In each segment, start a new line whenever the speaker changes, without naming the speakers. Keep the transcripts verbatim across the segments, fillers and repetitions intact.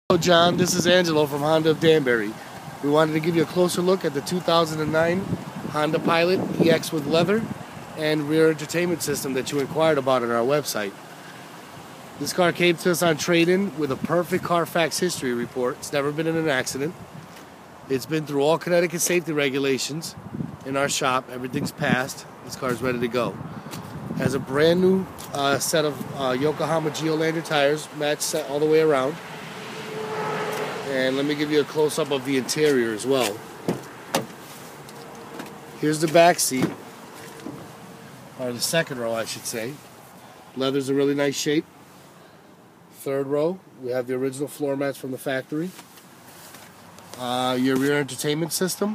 Hello John, this is Angelo from Honda of Danbury. We wanted to give you a closer look at the two thousand nine Honda Pilot E X with leather and rear entertainment system that you inquired about on our website. This car came to us on trade-in with a perfect Carfax history report. It's never been in an accident. It's been through all Connecticut safety regulations in our shop. Everything's passed. This car is ready to go. Has a brand new uh, set of uh, Yokohama Geolandar tires, match set all the way around. And let me give you a close-up of the interior as well. Here's the back seat, or the second row I should say. Leather's in really nice shape. Third row, we have the original floor mats from the factory. Uh, your rear entertainment system.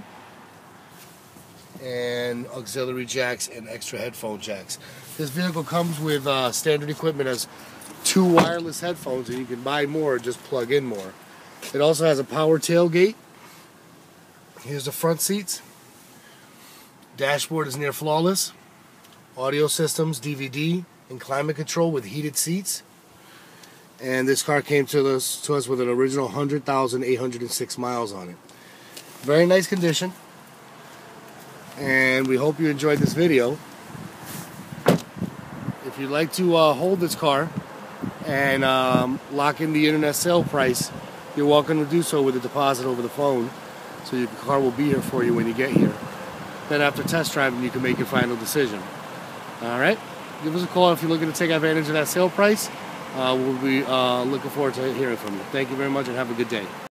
And auxiliary jacks and extra headphone jacks. This vehicle comes with uh, standard equipment as two wireless headphones, and you can buy more or just plug in more. It also has a power tailgate. Here's the front seats. Dashboard is near flawless. Audio systems, D V D, and climate control with heated seats. And this car came to us, to us with an original one hundred thousand eight hundred six miles on it. Very nice condition. And we hope you enjoyed this video. If you'd like to uh, hold this car and um, lock in the internet sale price, you're welcome to do so with a deposit over the phone, so your car will be here for you when you get here. Then after test driving, you can make your final decision. Alright? Give us a call if you're looking to take advantage of that sale price. Uh, we'll be uh, looking forward to hearing from you. Thank you very much and have a good day.